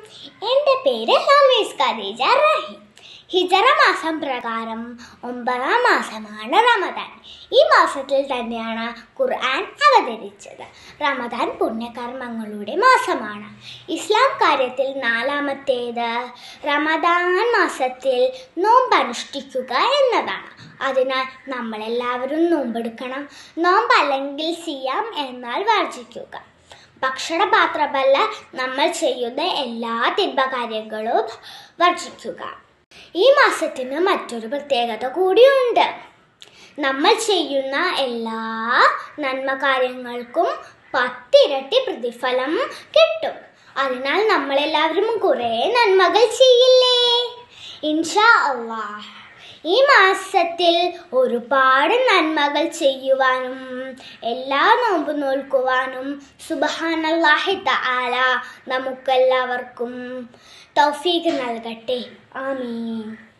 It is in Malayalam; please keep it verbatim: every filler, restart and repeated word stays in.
എൻ്റെ പേര് ഹമീസ് ഖദീജ റഹീം. ഹിജറ മാസം പ്രകാരം ഒമ്പതാം മാസമാണ് റമദാൻ. ഈ മാസത്തിൽ തന്നെയാണ് ഖുർആൻ അവതരിച്ചത്. റമദാൻ പുണ്യകർമ്മങ്ങളുടെ മാസമാണ്. ഇസ്ലാം കാര്യത്തിൽ നാലാമത്തേത് റമദാൻ മാസത്തിൽ നോമ്പ് അനുഷ്ഠിക്കുക എന്നതാണ്. അതിനാൽ നമ്മളെല്ലാവരും നോമ്പെടുക്കണം. നോമ്പ് അല്ലെങ്കിൽ സിയാം എന്നാൽ വർജിക്കുക. ഭക്ഷണപാത്രമല്ല, നമ്മൾ ചെയ്യുന്ന എല്ലാ തിന്മകാര്യങ്ങളും വർജിക്കുക. ഈ മാസത്തിന് മറ്റൊരു പ്രത്യേകത കൂടിയുണ്ട്. നമ്മൾ ചെയ്യുന്ന എല്ലാ നന്മകാര്യങ്ങൾക്കും പത്തിരട്ടി പ്രതിഫലം കിട്ടും. അതിനാൽ നമ്മളെല്ലാവരും കുറേ നന്മകൾ ചെയ്യില്ലേ? ഇൻഷാ അല്ലാഹ് ഈ മാസത്തിൽ ഒരുപാട് നന്മകൾ ചെയ്യുവാനും എല്ലാ നോമ്പ് നോൽക്കുവാനും സുബ്ഹാനല്ലാഹി തആല നമുക്കെല്ലാവർക്കും തൗഫീഖ് നൽകട്ടെ. ആമീൻ.